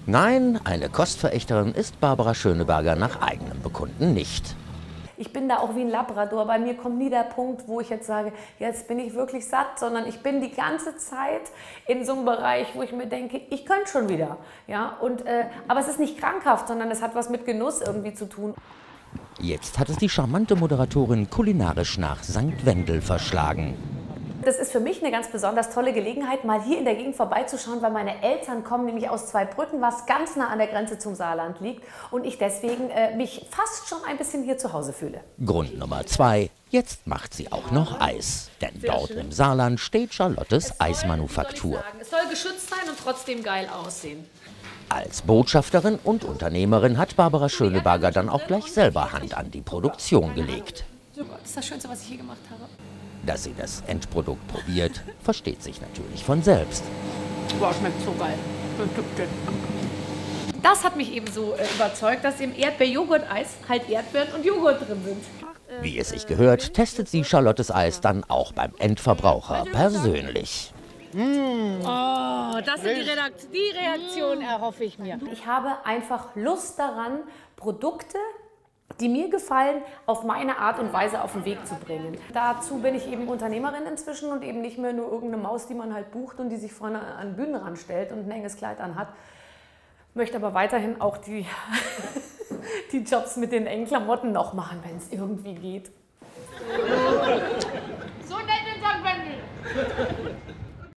Nein, eine Kostverächterin ist Barbara Schöneberger nach eigenem Bekunden nicht. Ich bin da auch wie ein Labrador. Bei mir kommt nie der Punkt, wo ich jetzt sage, jetzt bin ich wirklich satt, sondern ich bin die ganze Zeit in so einem Bereich, wo ich mir denke, ich könnte schon wieder. Ja? Aber es ist nicht krankhaft, sondern es hat was mit Genuss irgendwie zu tun. Jetzt hat es die charmante Moderatorin kulinarisch nach St. Wendel verschlagen. Das ist für mich eine ganz besonders tolle Gelegenheit, mal hier in der Gegend vorbeizuschauen, weil meine Eltern kommen nämlich aus Zweibrücken, was ganz nah an der Grenze zum Saarland liegt und ich deswegen mich fast schon ein bisschen hier zu Hause fühle. Grund Nummer 2, jetzt macht sie auch noch Eis. Denn dort im Saarland steht Charlottes Eismanufaktur. Es soll geschützt sein und trotzdem geil aussehen. Als Botschafterin und Unternehmerin hat Barbara Schöneberger dann auch gleich selber Hand an die Produktion gelegt. Das ist das Schönste, was ich je gemacht habe. Dass sie das Endprodukt probiert, versteht sich natürlich von selbst. Boah, schmeckt so geil. Das hat mich eben so überzeugt, dass im Erdbeer-Joghurt-Eis halt Erdbeeren und Joghurt drin sind. Wie es sich gehört, testet sie Charlottes Eis dann auch beim Endverbraucher persönlich. Oh, das sind die Reaktion erhoffe ich mir. Ich habe einfach Lust daran, Produkte, die mir gefallen, auf meine Art und Weise auf den Weg zu bringen. Dazu bin ich eben Unternehmerin inzwischen und eben nicht mehr nur irgendeine Maus, die man halt bucht und die sich vorne an den Bühnenrand stellt und ein enges Kleid anhat. Möchte aber weiterhin auch die Jobs mit den engen Klamotten noch machen, wenn es irgendwie geht. So nett in St. Wendel.